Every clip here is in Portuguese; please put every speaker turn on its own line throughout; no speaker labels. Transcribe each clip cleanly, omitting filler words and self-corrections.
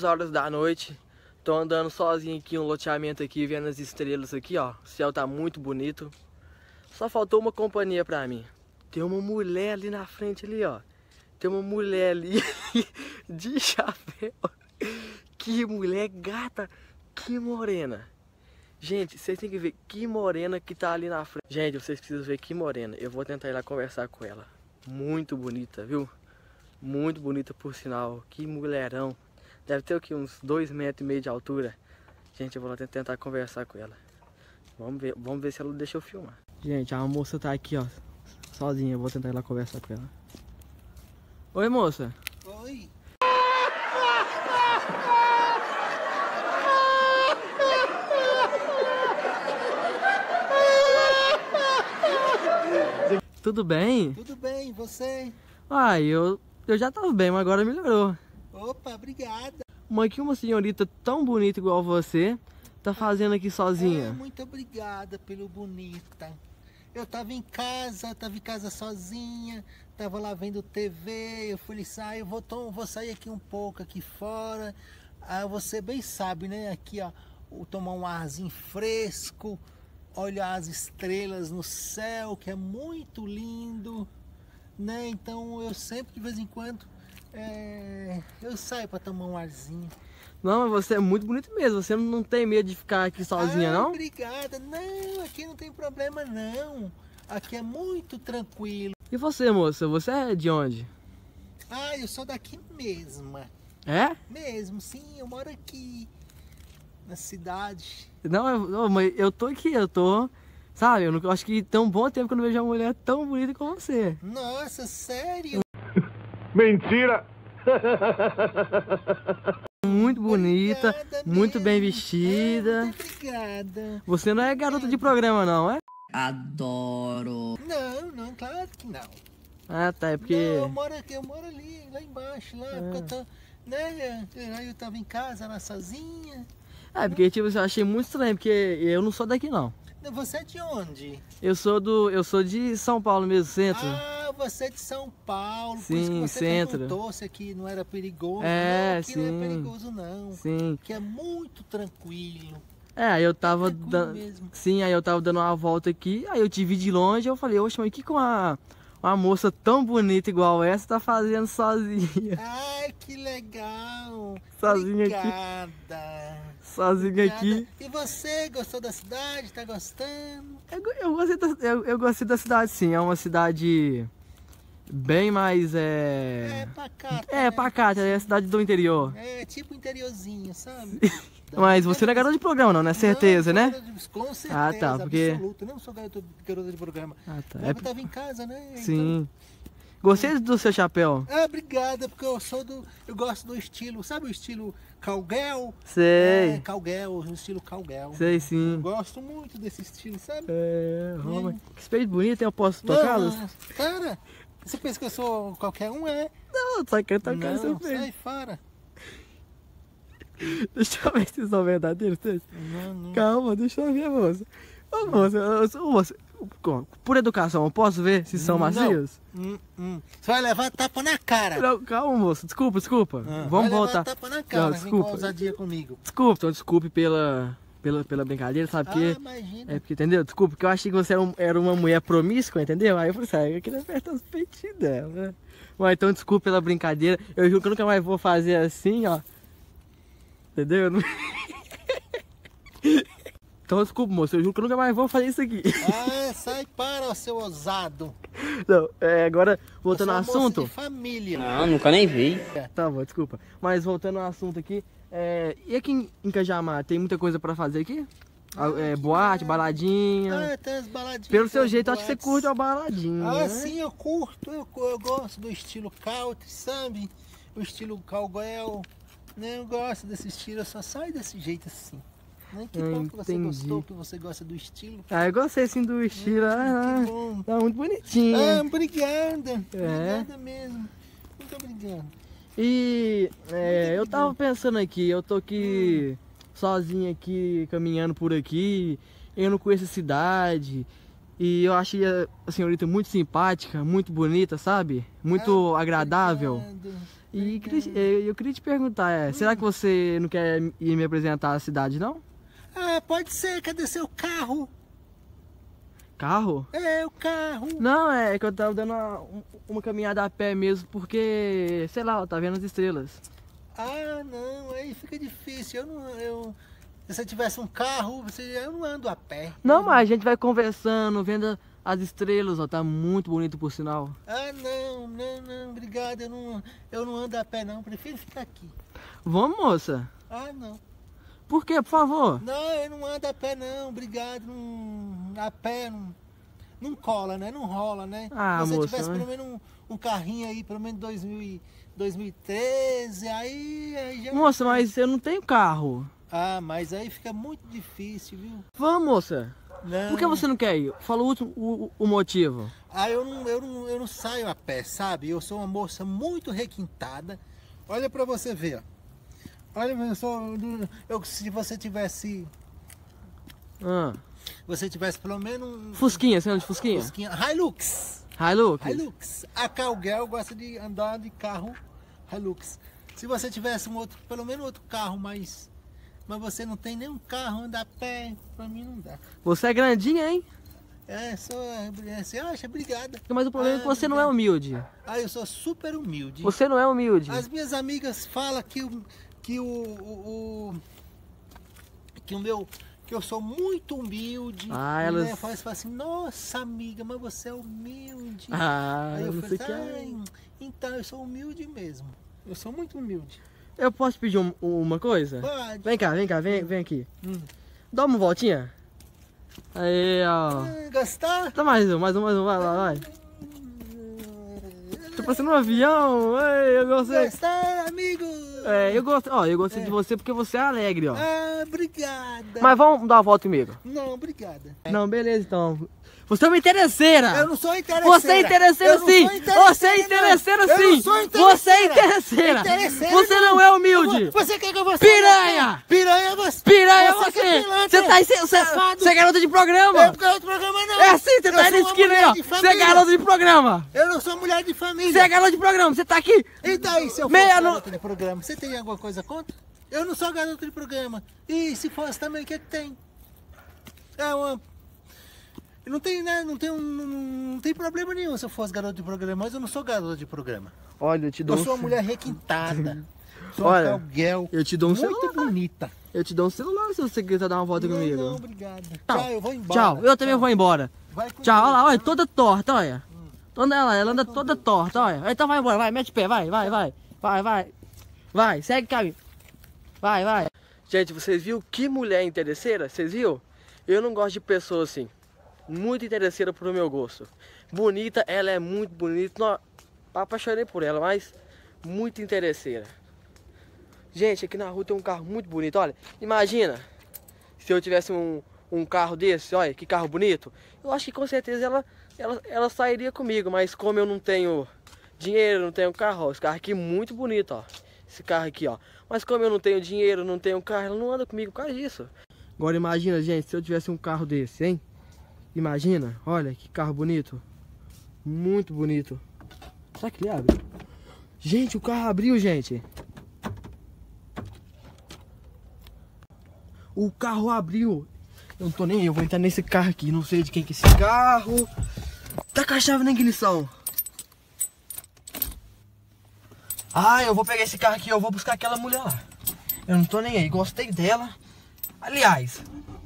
horas da noite. Tô andando sozinho aqui no loteamento aqui, vendo as estrelas aqui, ó. O céu tá muito bonito. Só faltou uma companhia pra mim. Tem uma mulher ali na frente ali, ó. Tem uma mulher ali de chapéu. Que mulher gata, que morena. Gente, vocês têm que ver que morena que tá ali na frente. Gente, vocês precisam ver que morena. Eu vou tentar ir lá conversar com ela. Muito bonita, viu? Muito bonita por sinal. Que mulherão. Deve ter o que? Uns 2,5 metros de altura. Gente, eu vou lá tentar conversar com ela. Vamos ver se ela deixa eu filmar. Gente, a moça tá aqui, ó. Sozinha, eu vou tentar ir lá conversar com ela. Oi, moça.
Oi.
Tudo bem?
Tudo bem, você?
Ah, eu já tava bem, mas agora melhorou.
Opa, obrigada.
Mas que uma senhorita tão bonita igual você tá fazendo aqui sozinha?
Muito obrigada pelo bonita. Eu tava em casa sozinha, tava lá vendo TV, eu falei, vou sair aqui um pouco aqui fora. Aí você bem sabe, né? Aqui, ó, tomar um arzinho fresco, olhar as estrelas no céu, que é muito lindo, né? Então eu sempre, de vez em quando, eu saio para tomar um arzinho.
Não, mas você é muito bonito mesmo. Você não tem medo de ficar aqui sozinha, não?
Obrigada. Não, aqui não tem problema, não. Aqui é muito tranquilo.
E você, moça? Você é de onde?
Ah, eu sou daqui mesma.
É?
Mesmo, sim. Eu moro aqui na cidade.
Não, mas eu tô aqui, sabe, eu acho que tem um bom tempo que eu não vejo uma mulher tão bonita como você.
Nossa, sério?
Mentira!
Muito bonita,
Obrigada
muito
mesmo.
bem vestida.
Muito obrigada.
Você não é garota de programa, não, é?
Adoro.
Não, claro que não.
Ah, tá, é porque...
Não, eu moro ali, lá embaixo, lá, porque eu tô, né? Aí eu tava em casa, lá sozinha.
É, porque tipo, eu achei muito estranho, porque eu não sou daqui, não.
Você é de onde?
Eu sou de São Paulo mesmo, centro.
Ah, você é de São Paulo, por
Sim,
isso que você
centro.
perguntou se aqui não era perigoso.
É,
não, aqui
sim.
não é perigoso não.
Sim.
Que é muito tranquilo.
É, aí eu tava
Tranquilo
dando...
mesmo.
Sim, aí eu tava dando uma volta aqui, aí eu te vi de longe, eu falei, oxe, mas o que uma moça tão bonita igual essa tá fazendo sozinha?
Ai, que legal.
Sozinha
Obrigada.
aqui. Sozinha
Obrigada.
aqui.
E você, gostou da cidade? Tá gostando?
Eu gostei da cidade, sim. É uma cidade bem mais...
Pacata.
É,
né?
pacata, é a cidade do interior.
É, tipo interiorzinho, sabe?
Mas você não é garota de programa, não, né? Certeza,
Não,
né?
Com certeza,
Ah, tá, porque...
absoluta. Não sou garota de programa.
Ah, tá.
Eu tava em casa, né?
Sim. Gostei do seu chapéu.
Então... obrigada, porque eu gosto do estilo, sabe o estilo cowgirl?
Sei.
Cowgirl, o estilo cowgirl.
Sei, sim.
Eu gosto muito desse estilo, sabe?
Roma. Que espelho bonito, eu posso tocá-los?
Cara, você pensa que eu sou qualquer um, é?
Não, só quero tocar seu
Não,
espelho.
sai fora.
Deixa eu ver se são verdadeiros.
Não.
Calma, deixa eu ver, moça. Ô, moça, por educação, eu posso ver se são macios?
Você vai levar tapa na cara.
Não, calma, moça. Desculpa. Vamos
vai
voltar.
levar tapa na cara,
Não,
vem
desculpa.
com ousadia comigo.
Desculpe pela brincadeira, sabe? Porque,
Imagina.
porque, entendeu? Desculpa, porque eu achei que você era uma mulher promíscua, entendeu? Aí eu falei assim, eu queria apertar os peitinhos dela. Mas então, desculpa pela brincadeira. Eu juro que eu nunca mais vou fazer assim, ó. Entendeu? Então, desculpa, moço. Eu juro que eu nunca mais vou fazer isso aqui.
Sai para, seu ousado.
Não, agora, voltando ao
Eu sou uma
assunto.
moça de família.
Não, nunca nem vi.
Tá bom, desculpa. Mas voltando ao assunto aqui. E aqui em Cajamar, tem muita coisa pra fazer aqui? Boate, baladinha.
Tem as baladinhas.
Pelo seu
tem
jeito, eu
as
acho que você
boates.
curte uma baladinha. né?
Sim, eu curto. Eu gosto do estilo country, sabe? O estilo cowgirl. Né? Eu gosto desse estilo, eu só saio desse jeito assim. Né? Que bom que você
Entendi.
gostou, que você gosta do estilo.
Eu gostei sim do estilo.
Que bom.
Tá muito bonitinho.
Obrigada. Obrigada mesmo. Muito obrigado.
E eu tava pensando aqui, eu tô aqui sozinho aqui, caminhando por aqui, eu não conheço a cidade. E eu achei a senhorita muito simpática, muito bonita, sabe? Muito agradável.
Obrigado.
E eu queria te perguntar, será que você não quer ir me apresentar a cidade, não?
Ah, pode ser. Cadê seu carro?
Carro?
É, o carro.
Não, é que eu tava dando uma caminhada a pé mesmo, porque, sei lá, eu tava vendo as estrelas.
Ah, não, aí fica difícil. Se eu tivesse um carro, eu não ando a pé.
Não, mas a gente vai conversando, vendo as estrelas, ó, tá muito bonito por sinal.
Ah, não, obrigado. Eu não ando a pé, não. Prefiro ficar aqui.
Vamos, moça?
Ah, não.
Por quê, por favor?
Não, eu não ando a pé, não. Obrigado. A pé não cola, né? Não rola, né?
Ah,
Se você
moça,
tivesse
né?
pelo menos um carrinho aí, pelo menos 2013, aí já...
Moça, mas eu não tenho carro.
Ah, mas aí fica muito difícil, viu?
Vamos, moça.
Não.
Por que você não quer ir? Fala o motivo.
Ah, eu não saio a pé, sabe? Eu sou uma moça muito requintada. Olha pra você ver, ó. Olha, se você tivesse...
Ah.
Você tivesse pelo menos um...
Fusquinha, você anda de Fusquinha?
Fusquinha. Hilux.
Hilux?
A Calguel gosta de andar de carro Hilux. Se você tivesse pelo menos outro carro, mas você não tem nenhum carro, anda a pé, pra mim não dá.
Você é grandinha, hein?
Você acha? Obrigada.
Mas o problema é que você não é humilde.
Ah, eu sou super humilde.
Você não é humilde.
As minhas amigas falam que eu sou muito humilde.
Ah,
E,
elas...
né, falam assim, nossa amiga, mas você é humilde.
Ah,
Aí eu
não sei o
falei,
que é.
então eu sou humilde mesmo. Eu sou muito humilde.
Eu posso pedir uma coisa?
Pode.
Vem cá, vem aqui. Dá uma voltinha. Aí, ó.
Gostar?
Tá mais um, vai. Tô parecendo um avião. Ei, eu gostei.
Gostar, amigo?
Eu gostei de você porque você é alegre, ó.
Ah, obrigada.
Mas vamos dar uma volta comigo?
Não, obrigada.
Não, beleza então. Você é uma interesseira!
Eu não sou interesseira!
Você é interesseira sim! Você é interesseira sim!
Eu não sou interesseira!
Você é interesseira! Você não é humilde!
Você quer que eu vou
Piranha!
Piranha você!
Piranha
Você que é
você!
pilantra!
Você é garota de programa!
É porque outro programa não!
É assim, você
Eu
tá aí na
sou uma
esquina aí,
mulher
ó!
de
Você é
família.
garota de programa!
Eu não sou mulher de família!
Você é garota de programa! Você tá aqui!
E daí se eu
Meia
fosse
no-
garota de programa? Você tem alguma coisa contra? Eu não sou garota de programa! E se fosse também, o que tem? É uma... Não tem, né? Não tem problema nenhum se eu fosse garoto de programa, mas eu não sou garoto de programa.
Olha, eu te dou
Eu
um
sou uma mulher requintada. Sou
Olha,
uma calguel.
eu te dou um
muito
celular.
bonita.
Eu te dou um celular se você quiser dar uma volta comigo.
Não, obrigado.
Tchau.
Tchau, eu vou embora.
Tchau, eu também vou embora.
Vai com
Tchau,
Deus.
olha lá, olha, toda torta, olha. Toda ela anda toda torta, olha. Então vai embora, vai, mete o pé, vai. Vai, segue o caminho. Vai. Gente, vocês viram que mulher interesseira? Vocês viram? Eu não gosto de pessoa assim. Muito interesseira pro meu gosto. Bonita, ela é muito bonita. Não, apaixonei por ela, mas muito interesseira. Gente, aqui na rua tem um carro muito bonito, olha. Imagina se eu tivesse um carro desse, olha, que carro bonito. Eu acho que com certeza ela sairia comigo, mas como eu não tenho dinheiro, não tenho carro, ó, esse carro aqui é muito bonito, ó. Esse carro aqui, ó. Mas como eu não tenho dinheiro, não tenho carro, ela não anda comigo por causa disso. Agora imagina, gente, se eu tivesse um carro desse, hein? Imagina, olha que carro bonito. Muito bonito. Será que ele abre? Gente, o carro abriu, gente. O carro abriu. Eu não tô nem aí, eu vou entrar nesse carro aqui. Não sei de quem que é esse carro. Tá com a chave na ignição. Ah, eu vou pegar esse carro aqui, eu vou buscar aquela mulher lá. Eu não tô nem aí, gostei dela. Aliás,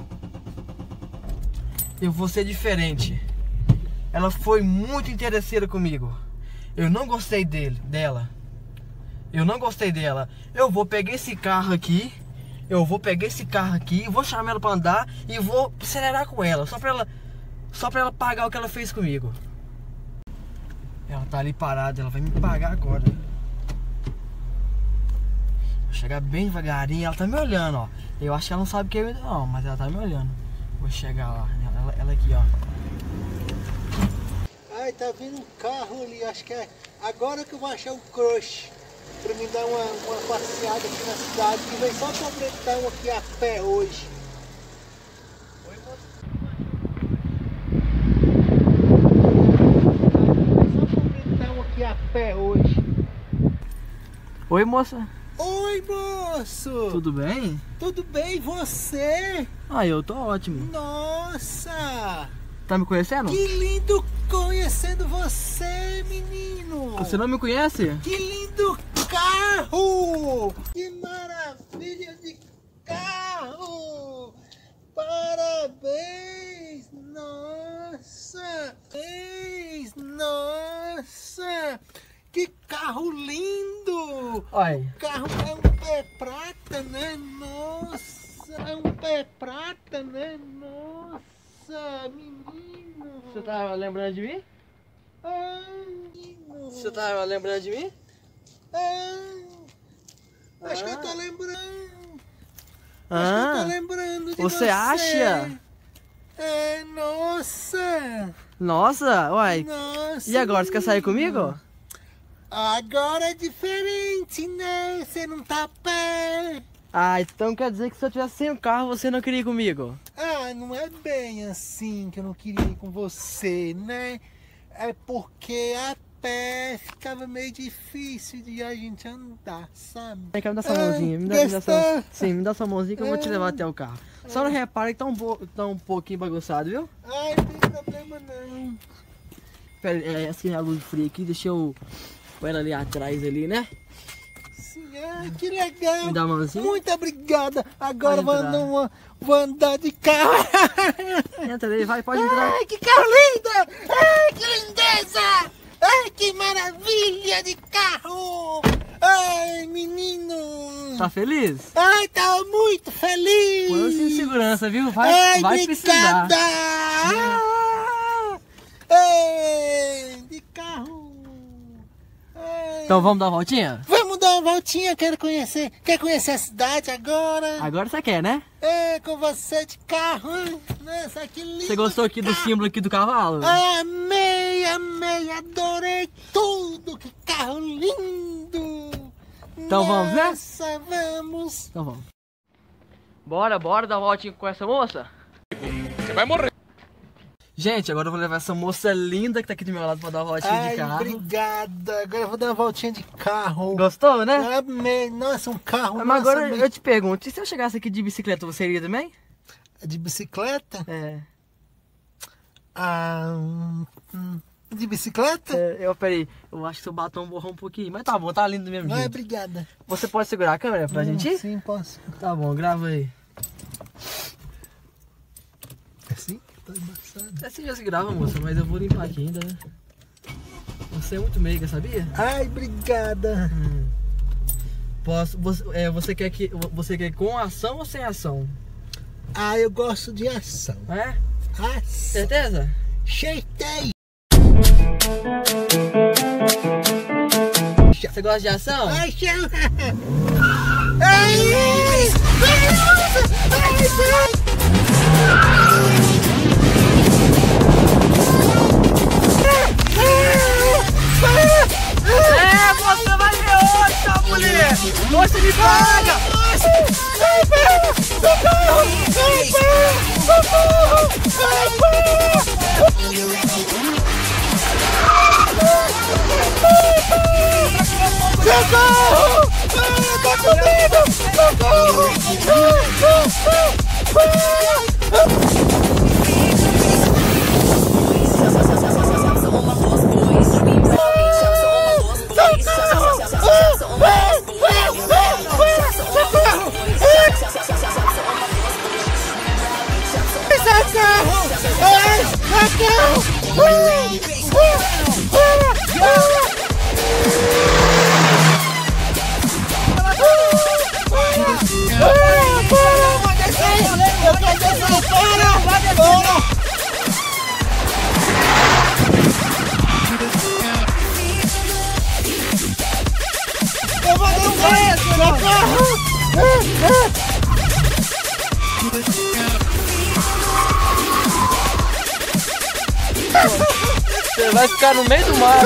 eu vou ser diferente. Ela foi muito interesseira comigo. Eu não gostei dela. Eu não gostei dela. Eu vou pegar esse carro aqui. Vou chamar ela pra andar e vou acelerar com ela. Só pra ela pagar o que ela fez comigo. Ela tá ali parada, ela vai me pagar agora. Vou chegar bem devagarinho, ela tá me olhando, ó. Eu acho que ela não sabe que eu ainda não, mas ela tá me olhando. Vou chegar lá, ela aqui, ó.
Ai, tá vindo um carro ali, acho que é agora que eu vou achar um crush pra me dar uma passeada aqui na cidade, que vem só completar um aqui a pé hoje. Oi, moço. Vem só completar um aqui a pé hoje.
Oi, moça.
Oi, moço.
Tudo bem?
Tudo bem, você?
Ah, eu tô ótimo.
Nossa!
Tá me conhecendo?
Que lindo conhecendo você, menino!
Você não me conhece?
Que lindo carro! Que maravilha de carro! Parabéns! Nossa! Nossa! Que carro lindo!
Oi.
O carro é um pé prata, né? Nossa! É um pé prata, né? Nossa, menino!
Você tá lembrando de mim?
Menino!
Você tá lembrando de mim?
Acho que eu tô lembrando.
Ah,
Acho que eu tô lembrando de
você acha?
É, nossa!
Nossa, uai.
Nossa!
E agora, você quer sair comigo?
Agora é diferente, né? Você não tá a pé.
Ah, então quer dizer que se eu tivesse sem o carro, você não queria ir comigo?
Ah, não é bem assim que eu não queria ir com você, né? É porque a pé ficava meio difícil de a gente andar, sabe?
Quer me dar sua mãozinha? Sim, me dá sua mãozinha que eu vou te levar até o carro. Só não repare que tá um pouquinho bagunçado, viu?
Ai, não tem problema não.
Pera, essa é a luz fria aqui, deixa eu pôr ela ali atrás ali, né?
Sim, ai, que legal.
Me dá a mãozinha?
Muito obrigada. Agora
Pode entrar.
vou andar de carro.
Entra aí, vai, pode entrar.
Ai, que carro lindo! Ai, que lindeza! Ai, que maravilha de carro! Ai, menino!
Tá feliz?
Ai, tá muito feliz!
Põe o cinto de segurança, viu?
Ai,
Vai precisar.
obrigada! Ai, de carro! Ai.
Então vamos dar uma voltinha?
Vamos dar uma voltinha, quero conhecer. Quer conhecer a cidade agora?
Agora você quer, né?
É, com você de carro. Nossa, que lindo.
Você gostou aqui do símbolo aqui do cavalo?
Ai, amei, adorei tudo. Que carro lindo.
Então vamos, né?
Nossa, vamos.
Então vamos. Bora dar uma voltinha com essa moça?
Você vai morrer.
Gente, agora eu vou levar essa moça linda que tá aqui do meu lado pra dar uma voltinha
Ai,
de carro.
obrigada. Agora eu vou dar uma voltinha de carro.
Gostou, né?
Amei. Nossa, um carro.
Mas
nossa,
agora
amei.
eu te pergunto, e se eu chegasse aqui de bicicleta, você iria também?
De bicicleta?
É.
De bicicleta?
Peraí, eu acho que seu batom borrou um pouquinho, mas tá bom, tá lindo do mesmo
Ai,
jeito.
obrigada.
Você pode segurar a câmera pra gente ir?
Sim, posso.
Tá bom, grava aí.
Assim? Tô embaçado.
Assim já se grava, moça, mas eu vou limpar aqui ainda, né? Você é muito meiga, sabia?
Ai, obrigada.
Posso, você quer com ação ou sem ação?
Ah, eu gosto de ação.
É?
Ação.
Certeza?
Cheitei.
Você gosta de ação?
Ai, chama. Ai,
Você vai ver hoje, tá, mulher? Você me paga!
Socorro! Tá comigo! Socorro!
Você vai ficar no meio do mar.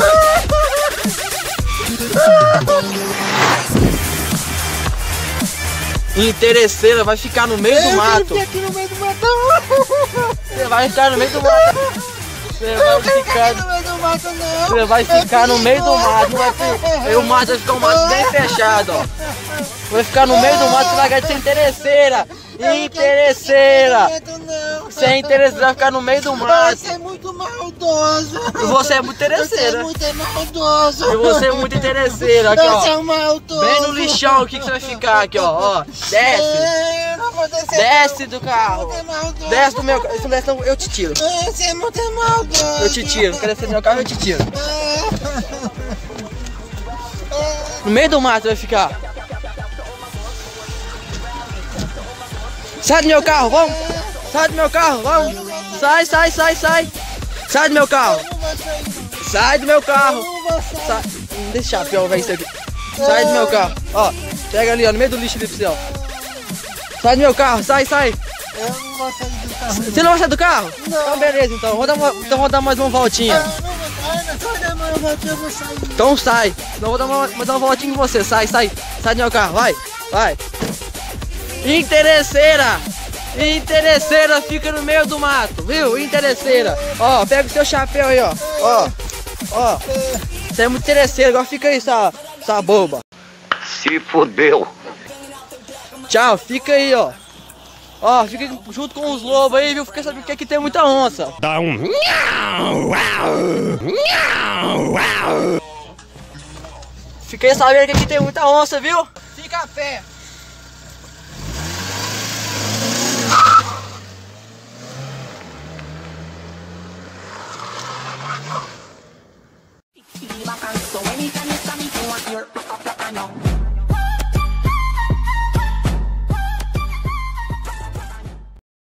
Interesseira, vai ficar no meio do mato.
Aqui no meio do mato.
Você vai ficar no meio do mato. Você vai ficar
no meio do no mato não.
Você vai ficar no meio do mato, não vai ficar... O mato vai ficar um mato bem fechado, ó. Vai ficar no meio do mato, você vai ganhar de ser interesseira. Interesseira. Você é interesseira, vai ficar no meio do mato.
Você é muito maldoso.
E você é muito interesseira.
Você é muito maldoso.
E você é muito interesseira, aqui,
Você é
ó.
um maldoso.
Bem no lixão aqui que você vai ficar, aqui, ó. Desce.
Eu não vou descer.
Desce do carro.
Você é maldoso.
Desce do meu carro. Se não desce, não, eu te tiro.
Você é muito maldoso.
Eu te tiro. Quer descer do meu carro, eu te tiro. No meio do mato vai ficar. Sai do meu carro, vamos! Sai do meu carro, vamos! Sai, sai, sai, sai! Sai do meu carro! Sai do meu carro! Sai. Não deixa chapéu, velho, isso aqui. Sai do meu carro, ó. Pega ali, ó, no meio do lixo ali pro céu. Sai do meu carro, sai, sai!
Eu não vou sair do carro.
Você não vai sair do carro?
Não.
Então beleza, então. Vou dar mais uma voltinha.
Eu vou sair.
Então sai. Não vou dar mais uma voltinha com você. Sai, sai. Sai do meu carro, vai. Vai. Interesseira! Interesseira fica no meio do mato, viu? Interesseira. Ó, pega o seu chapéu aí, ó. Ó. Ó. Você é muito interesseira, agora fica aí, essa boba.
Se fodeu.
Tchau, fica aí, ó. Ó, fica junto com os lobos aí, viu? Fica sabendo que aqui tem muita onça.
Dá um...
Fiquei sabendo que aqui tem muita onça, viu? Fica a pé.